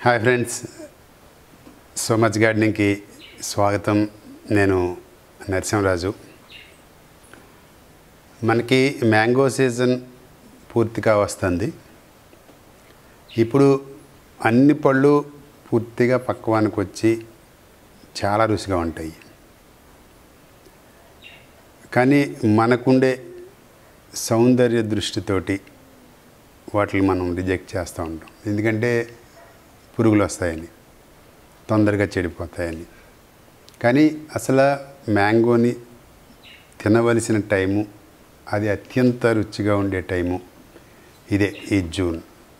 Hi friends, so much గార్డెనింగ్కి స్వాగతం. నేను నరసింహరాజు. మనకి మ్యాంగో సీజన్ పూర్తిగా వస్తుంది. ఇప్పుడు అన్ని పళ్ళు పూర్తిగా పక్వానికి వచ్చి చాలా రుచిగా ఉంటాయి. కానీ మనకుండే సౌందర్య దృష్టితోటి వాటిని మనం రిజెక్ట్ చేస్తూ ఉంటాం. ఎందుకంటే పురుగులు వస్తాయని, తొందరగా చెడిపోతాయని. కానీ అసలు మ్యాంగోని తినవలసిన టైము, అది అత్యంత రుచిగా ఉండే టైము ఇదే, ఈ జూన్.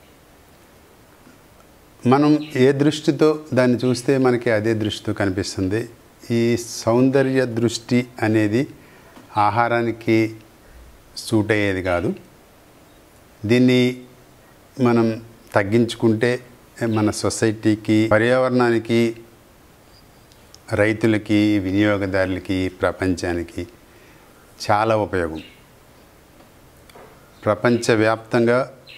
మనం ఏ దృష్టితో దాన్ని చూస్తే మనకి అదే దృష్టితో కనిపిస్తుంది. ఈ సౌందర్య దృష్టి అనేది ఆహారానికి సూట్ అయ్యేది కాదు. దీన్ని మనం తగ్గించుకుంటే మన సొసైటీకి, పర్యావరణానికి, రైతులకి, వినియోగదారులకి, ప్రపంచానికి చాలా ఉపయోగం. ప్రపంచవ్యాప్తంగా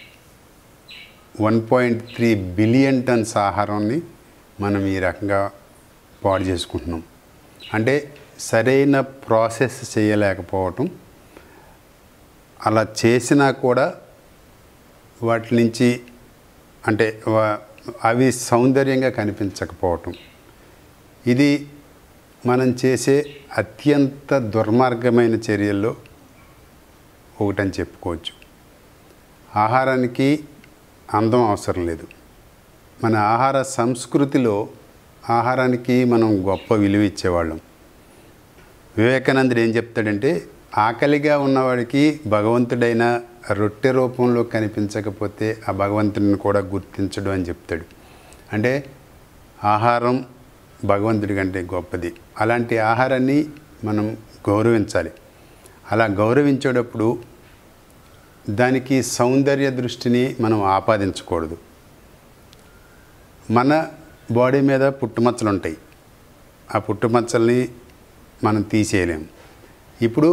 1.3 బిలియన్ టన్స్ ఆహారాన్ని మనం ఈ రకంగా పాడు చేసుకుంటున్నాం. అంటే సరైన ప్రాసెస్ చేయలేకపోవటం, అలా చేసినా కూడా వాటి నుంచి అంటే అవి సౌందర్యంగా కనిపించకపోవటం, ఇది మనం చేసే అత్యంత దుర్మార్గమైన చర్యల్లో ఒకటని చెప్పుకోవచ్చు. ఆహారానికి అందం అవసరం లేదు. మన ఆహార సంస్కృతిలో ఆహారానికి మనం గొప్ప విలువ ఇచ్చేవాళ్ళం. వివేకానందుడు ఏం చెప్తాడంటే, ఆకలిగా ఉన్నవాడికి భగవంతుడైన రొట్టె రూపంలో కనిపించకపోతే ఆ భగవంతుడిని కూడా గుర్తించడు అని చెప్తాడు. అంటే ఆహారం భగవంతుడి కంటే గొప్పది. అలాంటి ఆహారాన్ని మనం గౌరవించాలి. అలా గౌరవించేటప్పుడు దానికి సౌందర్య దృష్టిని మనం ఆపాదించకూడదు. మన బాడీ మీద పుట్టుమచ్చలు ఉంటాయి. ఆ పుట్టుమచ్చల్ని మనం తీసేయలేము. ఇప్పుడు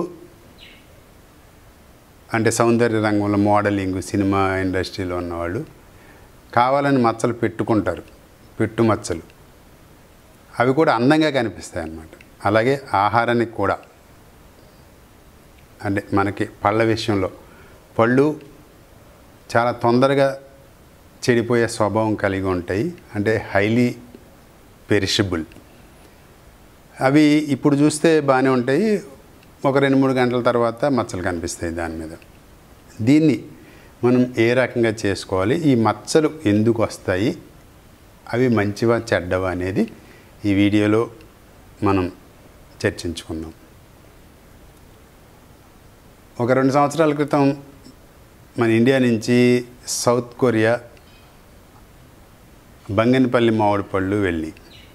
అంటే సౌందర్య రంగంలో, మోడలింగ్, సినిమా ఇండస్ట్రీలో ఉన్నవాళ్ళు కావాలని మచ్చలు పెట్టుకుంటారు, పెట్టుమచ్చలు. అవి కూడా అందంగా కనిపిస్తాయి అన్నమాట. అలాగే ఆహారానికి కూడా, అంటే మనకి పళ్ళ విషయంలో, పళ్ళు చాలా తొందరగా చెడిపోయే స్వభావం కలిగి ఉంటాయి. అంటే హైలీ పెరిషబుల్. అవి ఇప్పుడు చూస్తే బాగానే ఉంటాయి, ఒక 2-3 గంటల తర్వాత మచ్చలు కనిపిస్తాయి దాని మీద. దీన్ని మనం ఏ రకంగా చేసుకోవాలి, ఈ మచ్చలు ఎందుకు వస్తాయి, అవి మంచివా చెడ్డవా అనేది ఈ వీడియోలో మనం చర్చించుకుందాం. ఒక 2 సంవత్సరాల క్రితం మన ఇండియా నుంచి సౌత్ కొరియా బంగనపల్లి మామిడి పళ్ళు వెళ్ళి,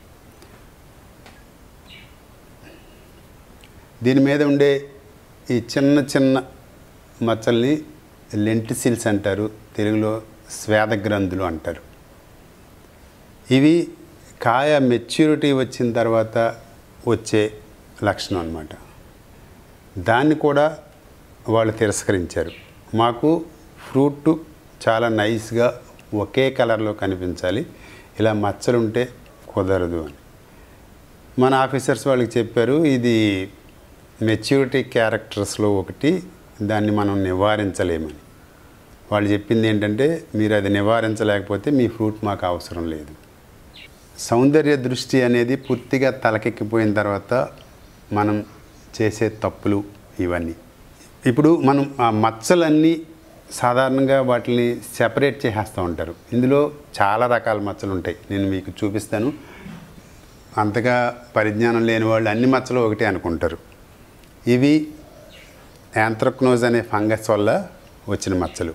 దీని మీద ఉండే ఈ చిన్న చిన్న మచ్చల్ని లెంటిసిల్స్ అంటారు, తెలుగులో స్వేద గ్రంథులు అంటారు. ఇవి కాయ మెచ్యూరిటీ వచ్చిన తర్వాత వచ్చే లక్షణం అన్నమాట. దాన్ని కూడా వాళ్ళు తిరస్కరించారు. మాకు ఫ్రూట్ చాలా నైస్గా ఒకే కలర్లో కనిపించాలి, ఇలా మచ్చలుంటే కుదరదు అని మన ఆఫీసర్స్ వాళ్ళకి చెప్పారు. ఇది మెచ్యూరిటీ క్యారెక్టర్స్లో ఒకటి, దాన్ని మనం నివారించలేమని. వాళ్ళు చెప్పింది ఏంటంటే, మీరు అది నివారించలేకపోతే మీ ఫ్రూట్ మాకు అవసరం లేదు. సౌందర్య దృష్టి అనేది పూర్తిగా తలకెక్కిపోయిన తర్వాత మనం చేసే తప్పులు ఇవన్నీ. ఇప్పుడు మనం ఆ మచ్చలన్నీ సాధారణంగా వాటిని సెపరేట్ చేసేస్తూ ఉంటారు. ఇందులో చాలా రకాల మచ్చలు ఉంటాయి, నేను మీకు చూపిస్తాను. అంతగా పరిజ్ఞానం లేని వాళ్ళు అన్ని మచ్చలు ఒకటే అనుకుంటారు. ఇవి యాంథ్రక్నోజ్ అనే ఫంగస్ వల్ల వచ్చిన మచ్చలు.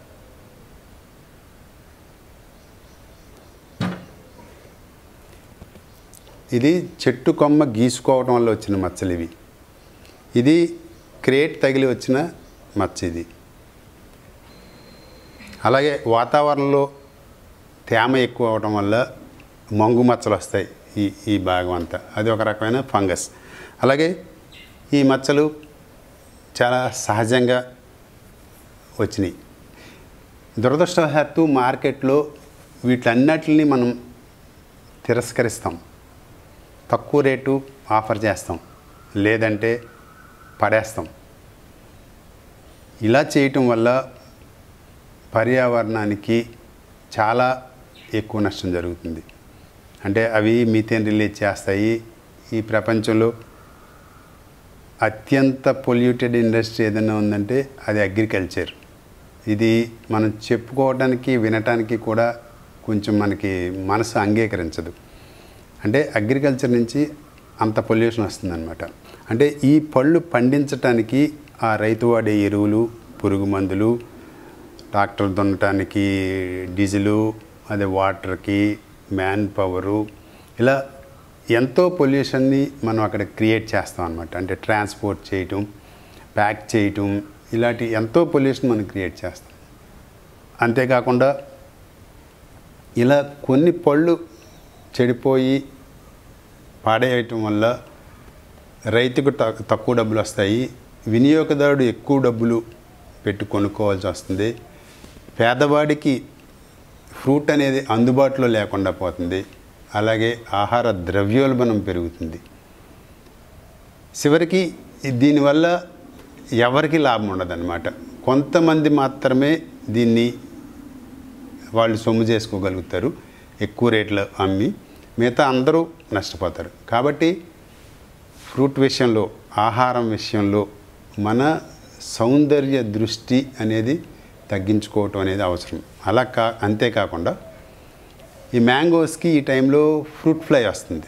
ఇది చెట్టు కొమ్మ గీసుకోవడం వల్ల వచ్చిన మచ్చలు ఇవి. ఇది క్రేట్ తగిలి వచ్చిన మచ్చ ఇది. అలాగే వాతావరణంలో తేమ ఎక్కువ అవడం వల్ల మంగు మచ్చలు వస్తాయి ఈ భాగం అంతా, అది ఒక రకమైన ఫంగస్. అలాగే ఈ మచ్చలు చాలా సహజంగా వచ్చినాయి. దురదృష్టవశాత్తు మార్కెట్లో వీటన్నిటిని మనం తిరస్కరిస్తాం. తక్కువ రేటు ఆఫర్ చేస్తాం, లేదంటే పడేస్తాం. ఇలా చేయటం వల్ల పర్యావరణానికి చాలా ఎక్కువ నష్టం జరుగుతుంది. అంటే అవి మీథేన్ రిలీజ్ చేస్తాయి. ఈ ప్రపంచంలో అత్యంత పొల్యూటెడ్ ఇండస్ట్రీ ఏదైనా ఉందంటే అది అగ్రికల్చర్. ఇది మనం చెప్పుకోవడానికి వినటానికి కూడా కొంచెం మనకి మనసు అంగీకరించదు. అంటే అగ్రికల్చర్ నుంచి అంత పొల్యూషన్ వస్తుందన్నమాట. అంటే ఈ పళ్ళు పండించటానికి ఆ రైతు వాడే ఎరువులు, పురుగు మందులు, ట్రాక్టర్ దున్నటానికి డీజిలు, అదే వాటర్కి మ్యాన్ పవరు, ఇలా ఎంతో పొల్యూషన్ని మనం అక్కడ క్రియేట్ చేస్తాం అన్నమాట. అంటే ట్రాన్స్పోర్ట్ చేయటం, ప్యాక్ చేయటం, ఇలాంటి ఎంతో పొల్యూషన్ మనం క్రియేట్ చేస్తాం. అంతేకాకుండా ఇలా కొన్ని పళ్ళు చెడిపోయి పాడేయటం వల్ల రైతుకు తక్కువ డబ్బులు వస్తాయి, వినియోగదారుడు ఎక్కువ డబ్బులు పెట్టి కొనుక్కోవాల్సి వస్తుంది, పేదవాడికి ఫ్రూట్ అనేది అందుబాటులో లేకుండా పోతుంది, అలాగే ఆహార ద్రవ్యోల్బణం పెరుగుతుంది. చివరికి దీనివల్ల ఎవరికి లాభం ఉండదన్నమాట. కొంతమంది మాత్రమే దీన్ని వాళ్ళు సొమ్ము చేసుకోగలుగుతారు, ఎక్కువ రేట్లు అమ్మి. మిగతా అందరూ నష్టపోతారు. కాబట్టి ఫ్రూట్ విషయంలో, ఆహారం విషయంలో మన సౌందర్య దృష్టి అనేది తగ్గించుకోవటం అనేది అవసరం. అంతేకాకుండా ఈ మ్యాంగోస్కి ఈ టైంలో ఫ్రూట్ ఫ్లై వస్తుంది.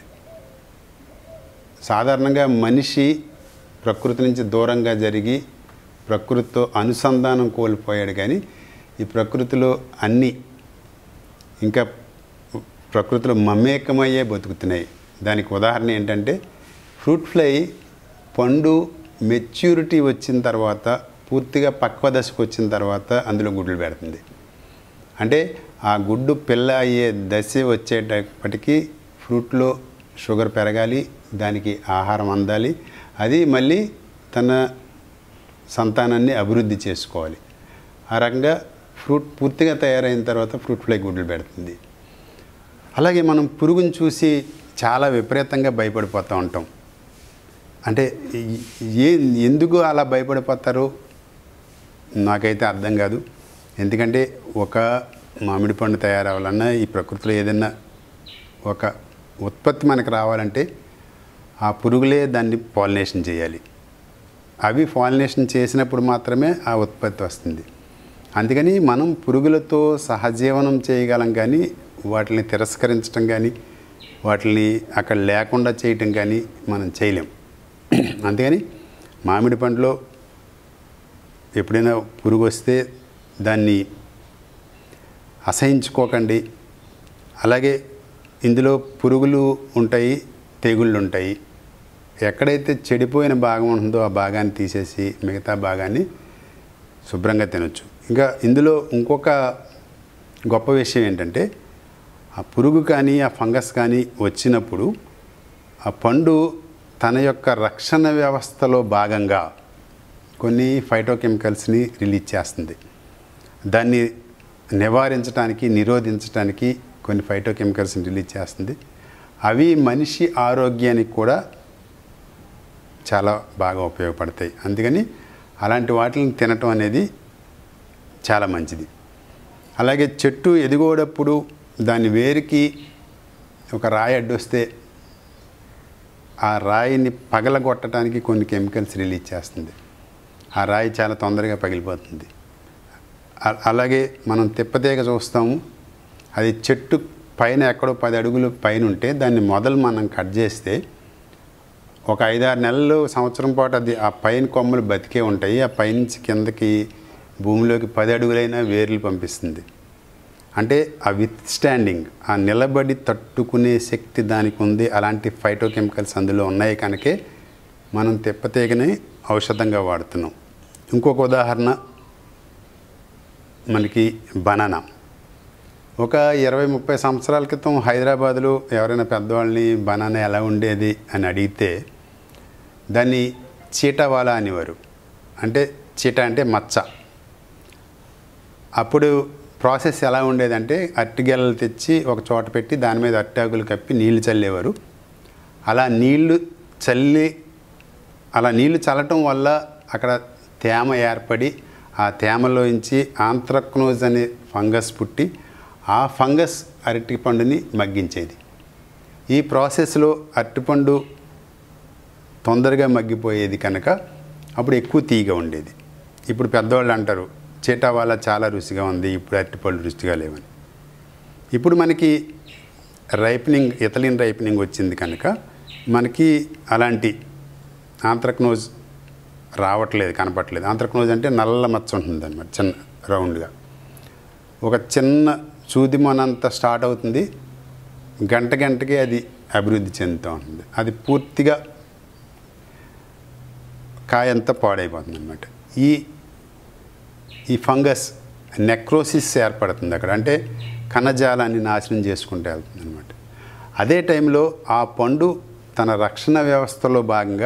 సాధారణంగా మనిషి ప్రకృతి నుంచి దూరంగా జరిగి ప్రకృతితో అనుసంధానం కోల్పోయాడు. కానీ ఈ ప్రకృతిలో అన్నీ ఇంకా ప్రకృతిలో మమేకమయ్యే బతుకుతున్నాయి. దానికి ఉదాహరణ ఏంటంటే ఫ్రూట్ ఫ్లై పండు మెచ్యూరిటీ వచ్చిన తర్వాత, పూర్తిగా పక్వ దశకు వచ్చిన తర్వాత అందులో గుడ్లు పెడుతుంది. అంటే ఆ గుడ్డు పిల్ల అయ్యే దశ వచ్చేటప్పటికీ ఫ్రూట్లో షుగర్ పెరగాలి, దానికి ఆహారం అందాలి, అది మళ్ళీ తన సంతానాన్ని అభివృద్ధి చేసుకోవాలి. ఆ రకంగా ఫ్రూట్ పూర్తిగా తయారైన తర్వాత ఫ్రూట్ ఫ్లై గుడ్లు పెడుతుంది. అలాగే మనం పురుగుని చూసి చాలా విపరీతంగా భయపడిపోతూ ఉంటాం. అంటే ఎందుకు అలా భయపడిపోతారో నాకైతే అర్థం కాదు. ఎందుకంటే ఒక మామిడి పండు తయారవ్వాలన్నా, ఈ ప్రకృతిలో ఏదైనా ఒక ఉత్పత్తి మనకు రావాలంటే ఆ పురుగులే దాన్ని పాలినేషన్ చేయాలి. అవి పాలినేషన్ చేసినప్పుడు మాత్రమే ఆ ఉత్పత్తి వస్తుంది. అందుకని మనం పురుగులతో సహజీవనం చేయగలం, కానీ వాటిని తిరస్కరించడం కానీ, వాటిని అక్కడ లేకుండా చేయటం కానీ మనం చేయలేం. అందుకని మామిడి పండులో ఎప్పుడైనా పురుగు వస్తే దాన్ని అసహించుకోకండి. అలాగే ఇందులో పురుగులు ఉంటాయి, తెగుళ్ళు ఉంటాయి. ఎక్కడైతే చెడిపోయిన భాగం ఉంటుందో ఆ భాగాన్ని తీసేసి మిగతా భాగాన్ని శుభ్రంగా తినొచ్చు. ఇంకా ఇందులో ఇంకొక గొప్ప విషయం ఏంటంటే, ఆ పురుగు కానీ ఆ ఫంగస్ కానీ వచ్చినప్పుడు ఆ పండు తన యొక్క రక్షణ వ్యవస్థలో భాగంగా కొన్ని ఫైటోకెమికల్స్ని రిలీజ్ చేస్తుంది. దాన్ని నివారించడానికి, నిరోధించడానికి కొన్ని ఫైటోకెమికల్స్ని రిలీజ్ చేస్తుంది. అవి మనిషి ఆరోగ్యానికి కూడా చాలా బాగా ఉపయోగపడతాయి. అందుకని అలాంటి వాటిని తినటం అనేది చాలా మంచిది. అలాగే చెట్టు ఎదిగేటప్పుడు దాని వేరుకి ఒక రాయి అడ్డొస్తే ఆ రాయిని పగలగొట్టడానికి కొన్ని కెమికల్స్ రిలీజ్ చేస్తుంది. ఆ రాయి చాలా తొందరగా పగిలిపోతుంది. అలాగే మనం తిప్పతీగ చూస్తాము, అది చెట్టు పైన ఎక్కడో 10 అడుగులు పైన ఉంటే దాన్ని మొదలు మనం కట్ చేస్తే ఒక 5-6 నెలలు, సంవత్సరం పాటు అది ఆ పైన కొమ్మలు బతికే ఉంటాయి. ఆ పైనుంచి కిందకి భూమిలోకి 10 అడుగులైనా వేర్లు పంపిస్తుంది. అంటే ఆ విత్ స్టాండింగ్, ఆ నిలబడి తట్టుకునే శక్తి దానికి ఉంది. అలాంటి ఫైటోకెమికల్స్ అందులో ఉన్నాయి కనుకే మనం తిప్పతీగని ఔషధంగా వాడుతున్నాం. ఇంకొక ఉదాహరణ మనకి బనానా. ఒక 20-30 సంవత్సరాల క్రితం హైదరాబాదులో ఎవరైనా పెద్దవాళ్ళని బనానా ఎలా ఉండేది అని అడిగితే దాన్ని చీటవాలా అనేవారు. అంటే చీట అంటే మచ్చ. అప్పుడు ప్రాసెస్ ఎలా ఉండేదంటే అరటిగెలలు తెచ్చి ఒక చోట పెట్టి దాని మీద అరటాకులు కప్పి నీళ్లు చల్లేవారు. అలా నీళ్లు చల్లటం వల్ల అక్కడ తేమ ఏర్పడి ఆ తేమలోంచి ఆంత్రక్నోజ్ అనే ఫంగస్ పుట్టి ఆ ఫంగస్ అరటిపండుని మగ్గించేది. ఈ ప్రాసెస్లో అరటిపండు తొందరగా మగ్గిపోయేది కనుక అప్పుడు ఎక్కువ తీగా ఉండేది. ఇప్పుడు పెద్దవాళ్ళు అంటారు చేటా వల్ల చాలా రుచిగా ఉంది, ఇప్పుడు అరటిపళ్ళు రుచిగా లేవని. ఇప్పుడు మనకి ఇథలిన్ రైపనింగ్ వచ్చింది కనుక మనకి అలాంటి ఆంత్రక్నోజ్ రావట్లేదు, కనపట్లేదు. ఆంత్రక్నోజ్ అంటే నల్ల మచ్చ ఉంటుంది అన్నమాట, చిన్న రౌండ్గా ఒక చిన్న సూదిమనంత స్టార్ట్ అవుతుంది, గంటకి అది అభివృద్ధి చెందుతూ ఉంటుంది. అది పూర్తిగా కాయంతా పాడైపోతుంది అన్నమాట. ఈ ఫంగస్ నెక్రోసిస్ ఏర్పడుతుంది అక్కడ, అంటే కణజాలాన్ని నాశనం చేసుకుంటూ వెళ్తుంది అన్నమాట. అదే టైంలో ఆ పండు తన రక్షణ వ్యవస్థలో భాగంగా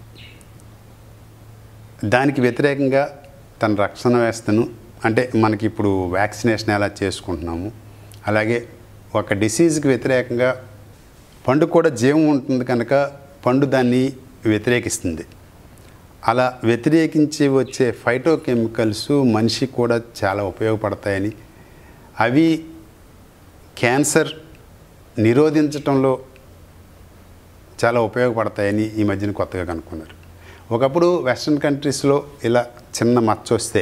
దానికి వ్యతిరేకంగా తన రక్షణ వ్యవస్థను, అంటే మనకి ఇప్పుడు వ్యాక్సినేషన్ ఎలా చేసుకుంటున్నాము అలాగే ఒక డిసీజ్కి వ్యతిరేకంగా పండు కూడా జీవం ఉంటుంది కనుక పండు దాన్ని వ్యతిరేకిస్తుంది. అలా వ్యతిరేకించి వచ్చే ఫైటోకెమికల్స్ మనిషికి కూడా చాలా ఉపయోగపడతాయని, అవి క్యాన్సర్ నిరోధించటంలో చాలా ఉపయోగపడతాయని ఈ మధ్యన కొత్తగా కనుక్కున్నారు. ఒకప్పుడు వెస్ట్రన్ కంట్రీస్లో ఇలా చిన్న మచ్చ వస్తే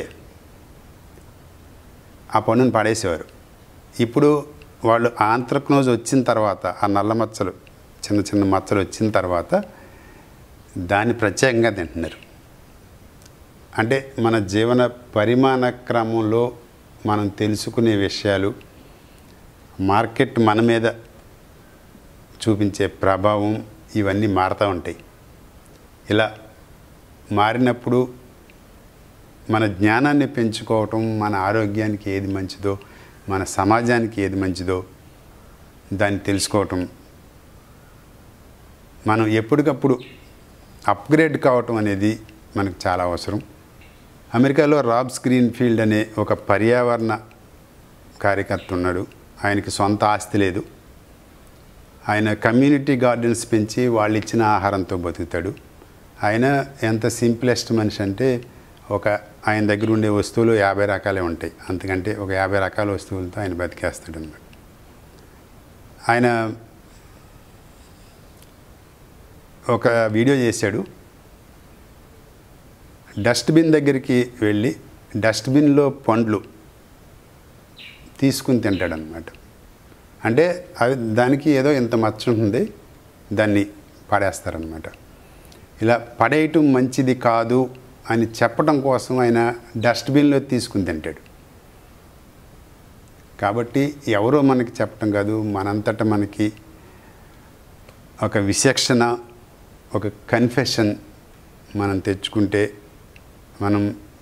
ఆ పండుని పడేసేవారు. ఇప్పుడు వాళ్ళు ఆంత్రక్నోజ్ వచ్చిన తర్వాత, ఆ నల్ల మచ్చలు చిన్న చిన్న మచ్చలు వచ్చిన తర్వాత దాన్ని ప్రత్యేకంగా తింటున్నారు. అంటే మన జీవన పరిమాణ క్రమంలో మనం తెలుసుకునే విషయాలు, మార్కెట్ మన మీద చూపించే ప్రభావం ఇవన్నీ మారుతూ ఉంటాయి. ఇలా మారినప్పుడు మన జ్ఞానాన్ని పెంచుకోవటం, మన ఆరోగ్యానికి ఏది మంచిదో, మన సమాజానికి ఏది మంచిదో దాన్ని తెలుసుకోవటం, మనం ఎప్పటికప్పుడు అప్గ్రేడ్ కావటం అనేది మనకు చాలా అవసరం. అమెరికాలో రాబ్స్ గ్రీన్ఫీల్డ్ అనే ఒక పర్యావరణ కార్యకర్త ఉన్నాడు. ఆయనకి సొంత ఆస్తి లేదు. ఆయన కమ్యూనిటీ గార్డెన్స్ పెంచి వాళ్ళు ఇచ్చిన ఆహారంతో బతుకుతాడు. ఆయన ఎంత సింప్లెస్ట్ మనిషి అంటే ఆయన దగ్గర ఉండే వస్తువులు 50 రకాలే ఉంటాయి, అంతకంటే ఒక 50 రకాల వస్తువులతో ఆయన బతికేస్తాడు అన్నమాట. ఆయన ఒక వీడియో చేశాడు. డస్ట్బిన్ దగ్గరికి వెళ్ళి డస్ట్బిన్లో పండ్లు తీసుకుని తింటాడనమాట. అంటే దానికి ఏదో ఇంత మచ్చ ఉంటుంది, దాన్ని పడేస్తారనమాట. ఇలా పడేయటం మంచిది కాదు అని చెప్పడం కోసం ఆయన డస్ట్బిన్లో తీసుకుని తింటాడు. కాబట్టి ఎవరో మనకి చెప్పడం కాదు, మనంతటా మనకి ఒక విచక్షణ, ఒక కన్ఫెషన్ మనం తెచ్చుకుంటే మనం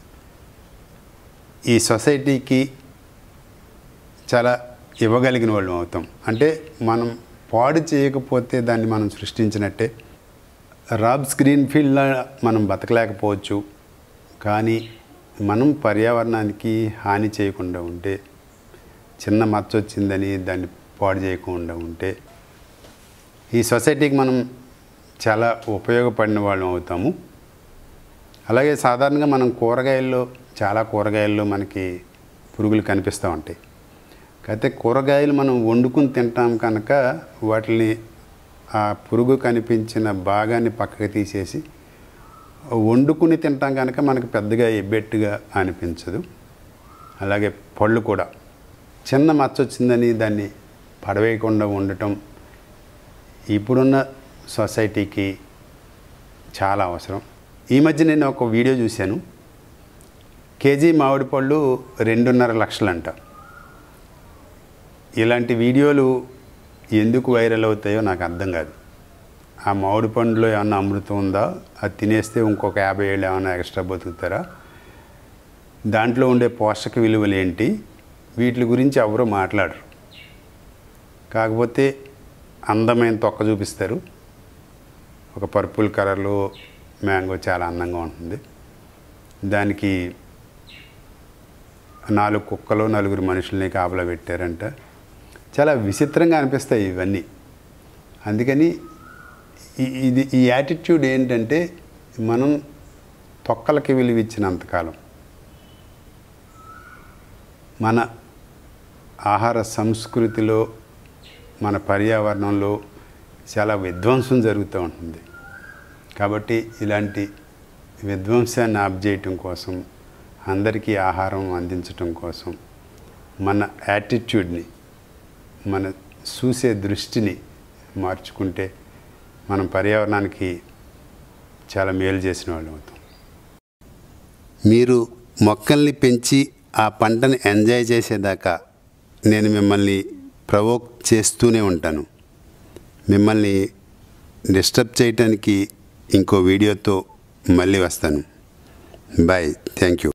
ఈ సొసైటీకి చాలా ఇవ్వగలిగిన వాళ్ళం అవుతాం. అంటే మనం పాడు చేయకపోతే దాన్ని మనం సృష్టించినట్టే. రాబ్స్ గ్రీన్ఫీల్డ్లో మనం బతకలేకపోవచ్చు, కానీ మనం పర్యావరణానికి హాని చేయకుండా ఉంటే, చిన్న మచ్చ వచ్చిందని దాన్ని పాడు చేయకుండా ఉంటే ఈ సొసైటీకి మనం చాలా ఉపయోగపడిన వాళ్ళం అవుతాము. అలాగే సాధారణంగా మనం చాలా కూరగాయల్లో మనకి పురుగులు కనిపిస్తూ ఉంటాయి. అయితే కూరగాయలు మనం వండుకుని తింటాం కనుక వాటిని ఆ పురుగు కనిపించిన భాగాన్ని పక్కకి తీసేసి వండుకుని తింటాం కనుక మనకు పెద్దగా ఎబ్బెట్టుగా అనిపించదు. అలాగే పళ్ళు కూడా చిన్న మచ్చ వచ్చిందని దాన్ని పడవేయకుండా ఉండటం ఇప్పుడున్న సొసైటీకి చాలా అవసరం. ఈ మధ్య నేను ఒక వీడియో చూశాను. కేజీ మామిడి పళ్ళు 2.5 లక్షలంట. ఇలాంటి వీడియోలు ఎందుకు వైరల్ అవుతాయో నాకు అర్థం కాదు. ఆ మామిడి పండులో ఏమన్నా అమృతం ఉందా? అది తినేస్తే ఇంకొక 50 ఏళ్ళు ఏమైనా ఎక్స్ట్రా బతుకుతారా? దాంట్లో ఉండే పోషక విలువలు ఏంటి? వీటి గురించి ఎవరూ మాట్లాడరు. కాకపోతే అందమైన తొక్క చూపిస్తారు. ఒక పర్పుల్ కలర్లో మ్యాంగో చాలా అందంగా ఉంటుంది. దానికి 4 కుక్కలు 4 మనుషుల్ని కాపలా పెట్టారంట. చాలా విచిత్రంగా అనిపిస్తాయి ఇవన్నీ. అందుకని ఈ యాటిట్యూడ్ ఏంటంటే, మనం తొక్కలకి విలువ ఇచ్చినంతకాలం మన ఆహార సంస్కృతిలో, మన పర్యావరణంలో చాలా విధ్వంసం జరుగుతూ ఉంటుంది. కాబట్టి ఇలాంటి విధ్వంసాన్ని ఆపుచేయటం కోసం, అందరికీ ఆహారం అందించటం కోసం మన యాటిట్యూడ్ని, మన చూసే దృష్టిని మార్చుకుంటే మనం పర్యావరణానికి చాలా మేలు చేసిన వాళ్ళు అవుతాం. మీరు మొక్కల్ని పెంచి ఆ పంటని ఎంజాయ్ చేసేదాకా నేను మిమ్మల్ని ప్రవోక్ చేస్తూనే ఉంటాను. మిమ్మల్ని డిస్టర్బ్ చేయటానికి ఇంకో వీడియోతో మళ్ళీ వస్తాను. బాయ్. Thank you.